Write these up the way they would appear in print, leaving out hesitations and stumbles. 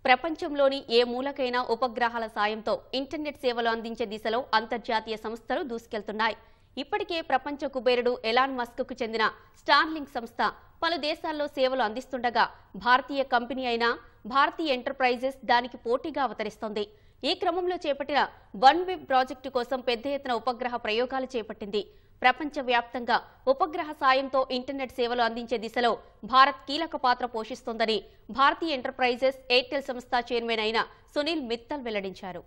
ప్రపంచంలోని ఏ మూలకైనా ఉపగ్రహాల సాయంతో ఇంటర్నెట్ సేవలు అందించే దిశలో అంతర్జాతీయ సంస్థలు దూసుకెళ్తున్నాయి. ఇప్పటికే ప్రపంచ కుబేరుడు ఎలాన్ మస్క్కు చెందిన స్టార్లింక్ సంస్థ పలు దేశాల్లో సేవలు అందిస్తుండగా భారతీయ కంపెనీ అయిన భారతీ ఎంటర్ప్రైజెస్ దానికి పోటీగా అవతరిస్తోంది. ఈ క్రమంలో చేపట్టిన వన్ వెబ్ ప్రాజెక్టు కోసం పెద్ద ఎత్తున ఉపగ్రహ ప్రయోగాలు చేపట్టింది. ప్రపంచవ్యాప్తంగా ఉపగ్రహ సాయంతో ఇంటర్నెట్ సేవలు అందించే దిశలో భారత్ కీలక పాత్ర పోషిస్తోందని భారతీ ఎంటర్ప్రైజెస్ ఎయిర్టెల్ సంస్థ చైర్మన్ అయిన సునీల్ మిత్తల్ వెల్లడించారు.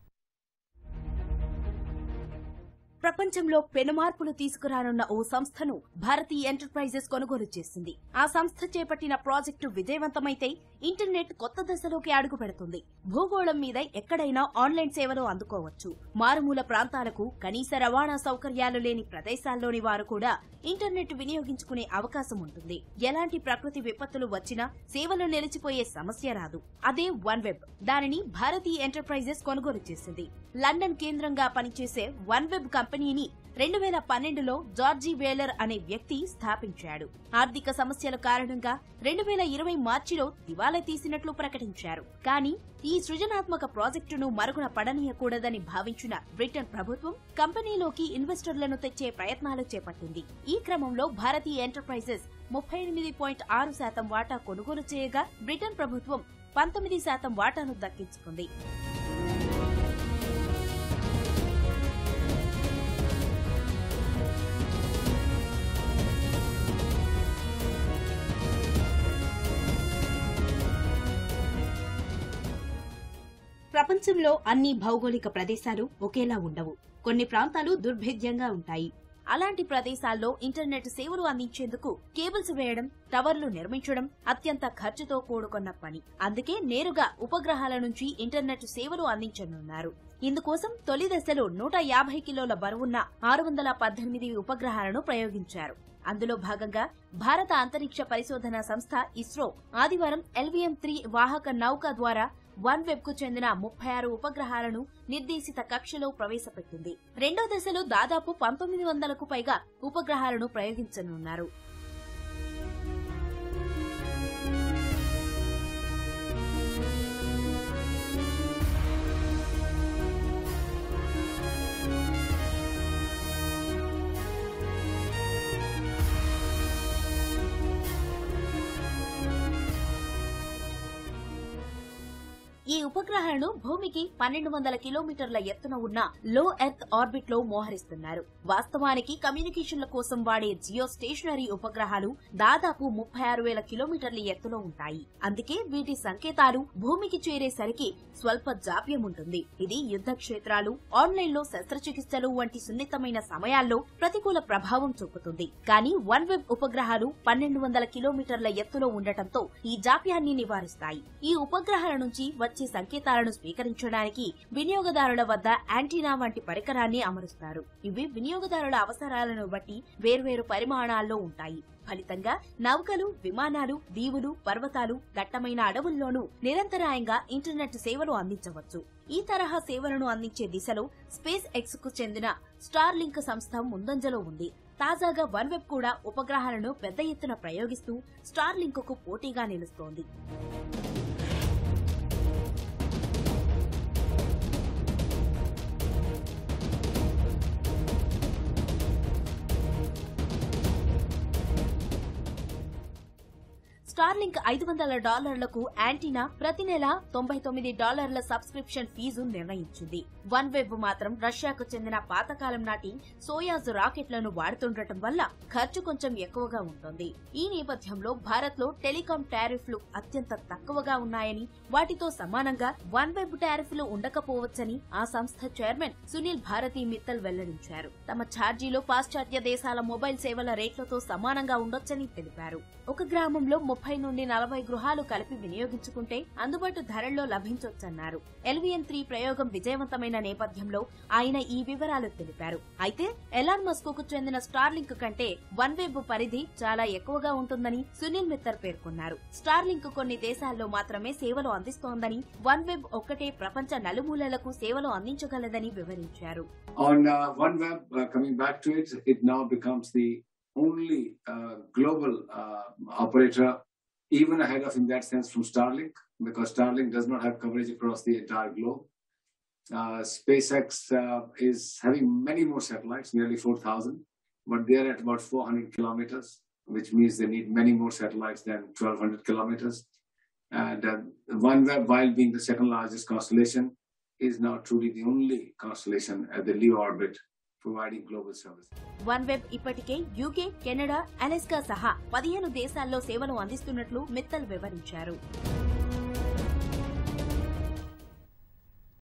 ప్రపంచంలో పెనుమార్పులు తీసుకురానున్న ఓ సంస్థను భారతీ ఎంటర్ప్రైజెస్ కొనుగోలు చేసింది. ఆ సంస్థ చేపట్టిన ప్రాజెక్టు విజయవంతమైతే ఇంటర్నెట్ కొత్త దశలోకి అడుగు పెడుతుంది. భూగోళం మీద ఎక్కడైనా ఆన్లైన్ సేవలు అందుకోవచ్చు. మారుమూల ప్రాంతాలకు కనీస రవాణా సౌకర్యాలు లేని ప్రదేశాల్లోని వారు కూడా ఇంటర్నెట్ వినియోగించుకునే అవకాశం ఉంటుంది. ఎలాంటి ప్రకృతి విపత్తులు వచ్చినా సేవలు నిలిచిపోయే సమస్య రాదు. అదే వన్ వెబ్. దానిని భారతీ ఎంటర్ప్రైజెస్ కొనుగోలు చేసింది. లండన్ కేంద్రంగా పనిచేసే వన్ వెబ్ కంపెనీని 2012లో జార్జీ వేలర్ అనే వ్యక్తి స్థాపించాడు. ఆర్థిక సమస్యల కారణంగా 2020 మార్చిలో దివాలా తీసినట్లు ప్రకటించారు. కానీ ఈ సృజనాత్మక ప్రాజెక్టును మరుగున పడనీయకూడదని భావించిన బ్రిటన్ ప్రభుత్వం కంపెనీలోకి ఇన్వెస్టర్లను తెచ్చే ప్రయత్నాలు చేపట్టింది. ఈ క్రమంలో భారతీ ఎంటర్ప్రైజెస్ 38.6% వాటా కొనుగోలు చేయగా బ్రిటన్ ప్రభుత్వం 19% వాటాను దక్కించుకుంది. ప్రపంచంలో అన్ని భౌగోళిక ప్రదేశాలు ఒకేలా ఉండవు. కొన్ని ప్రాంతాలు దుర్భేద్యంగా ఉంటాయి. అలాంటి ప్రదేశాల్లో ఇంటర్నెట్ సేవలు అందించేందుకు కేబుల్స్ వేయడం, టవర్లు నిర్మించడం అత్యంత ఖర్చుతో కూడుకున్న పని. అందుకే నేరుగా ఉపగ్రహాల నుంచి ఇంటర్నెట్ సేవలు అందించనున్నారు. ఇందుకోసం తొలి దశలో 150 కిలోల బరువున్న 618 ఉపగ్రహాలను ప్రయోగించారు. అందులో భాగంగా భారత అంతరిక్ష పరిశోధన సంస్థ ఇస్రో ఆదివారం LVM-3 వాహక నౌక ద్వారా వన్ వెబ్ కు చెందిన 36 ఉపగ్రహాలను నిర్దేశిత కక్షలో ప్రవేశపెట్టింది. రెండో దశలో దాదాపు 1900కు పైగా ఉపగ్రహాలను ప్రయోగించనున్నారు. ఈ ఉపగ్రహాలను భూమికి 1200 కిలోమీటర్ల ఎత్తున ఉన్న లో ఎర్త్ ఆర్బిట్ లో మోహరిస్తున్నారు. వాస్తవానికి కమ్యూనికేషన్ల కోసం వాడే జియో స్టేషనరీ ఉపగ్రహాలు దాదాపు 36,000 కిలోమీటర్ల ఎత్తులో ఉంటాయి. అందుకే వీటి సంకేతాలు భూమికి చేరేసరికి స్వల్ప జాప్యం ఉంటుంది. ఇది యుద్ధ క్షేత్రాలు, ఆన్లైన్ లో శస్త్రచికిత్సలు వంటి సున్నితమైన సమయాల్లో ప్రతికూల ప్రభావం చూపుతుంది. కానీ వన్ వెబ్ ఉపగ్రహాలు 1200 కిలోమీటర్ల ఎత్తులో ఉండటంతో ఈ జాప్యాన్ని నివారిస్తాయి. ఈ ఉపగ్రహాల నుంచి వచ్చే సంకేతాలను స్వీకరించడానికి వినియోగదారుల వద్ద యాంటీనా వంటి పరికరాన్ని అమరుస్తారు. ఇవి వినియోగదారుల అవసరాలను బట్టి వేర్వేరు పరిమాణాల్లో ఉంటాయి. ఫలితంగా నౌకలు, విమానాలు, దీవులు, పర్వతాలు, దట్టమైన అడవుల్లోనూ నిరంతరాయంగా ఇంటర్నెట్ సేవలు అందించవచ్చు. ఈ తరహా సేవలను అందించే దిశలో స్పేస్ ఎక్స్ కు చెందిన స్టార్లింక్ సంస్థ ముందంజలో ఉంది. తాజాగా వన్ వెబ్ కూడా ఉపగ్రహాలను పెద్ద ఎత్తున ప్రయోగిస్తూ స్టార్లింక్ కు పోటీగా నిలుస్తోంది. స్టార్లింక్ $500లకు యాంటీనా, ప్రతి నెల $99 సబ్స్క్రిప్షన్ ఫీజు నిర్ణయించింది. వన్ వెబ్ మాత్రం రష్యాకు చెందిన పాతకాలం నాటి సోయాజ్ రాకెట్లను వాడుతుండటం వల్ల ఖర్చు కొంచెం ఎక్కువగా ఉంటుంది. ఈ నేపథ్యంలో భారత్ లో టెలికాం టారిఫ్లు అత్యంత తక్కువగా ఉన్నాయని, వాటితో సమానంగా వన్ వెబ్ టారిఫ్లు ఉండకపోవచ్చని ఆ సంస్థ చైర్మన్ సునీల్ భారతీ మిత్తల్ వెల్లడించారు. తమ ఛార్జీలో పాశ్చాత్య దేశాల మొబైల్ సేవల రేట్లతో సమానంగా ఉండొచ్చని తెలిపారు. ఒక గ్రామంలో 30 నుండి 40 గృహాలు కలిపి వినియోగించుకుంటే అందుబాటు ధరల్లో లభించొచ్చన్నారు. LVM-3 ప్రయోగం విజయవంతమైన నేపథ్యంలో ఆయన ఈ వివరాలు తెలిపారు. అయితే ఎలాన్ మస్క్ కు చెందిన స్టార్లింక్ కంటే వన్ వెబ్ పరిధి చాలా ఎక్కువగా ఉంటుందని సునీల్ మిత్తల్ పేర్కొన్నారు. స్టార్లింక్ కొన్ని దేశాల్లో మాత్రమే సేవలు అందిస్తోందని, వన్ వెబ్ ఒక్కటే ప్రపంచ నలుమూలలకు సేవలు అందించగలదని వివరించారు. On OneWeb, coming back to it, it now becomes the only global operator, even ahead of, in that sense, from Starlink. because Starlink does not have coverage across the entire globe. SpaceX is having many more satellites, nearly 4,000, but they are at about 400 kilometers, which means they need many more satellites than 1,200 kilometers. And OneWeb, while being the second largest constellation, is now truly the only constellation at the LEO orbit providing global service. OneWeb ఇప్పటికే UK, Canada, Alaska సహా 15 దేశాల్లో సేవలు అందిస్తున్నట్లు మిత్తల్ వివరించారు.